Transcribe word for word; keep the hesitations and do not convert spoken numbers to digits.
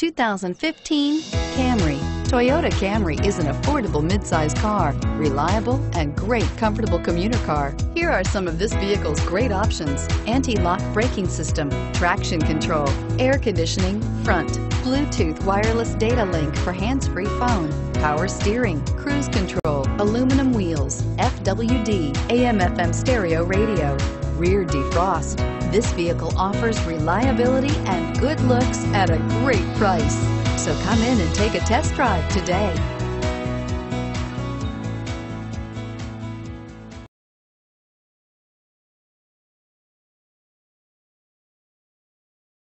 two thousand fifteen Camry. Toyota Camry is an affordable midsize car, reliable and great comfortable commuter car. Here are some of this vehicle's great options: anti-lock braking system, traction control, air conditioning, front, Bluetooth wireless data link for hands-free phone, power steering, cruise control, aluminum wheels, F W D, A M F M stereo radio, rear defrost. This vehicle offers reliability and good looks at a great price. So come in and take a test drive today.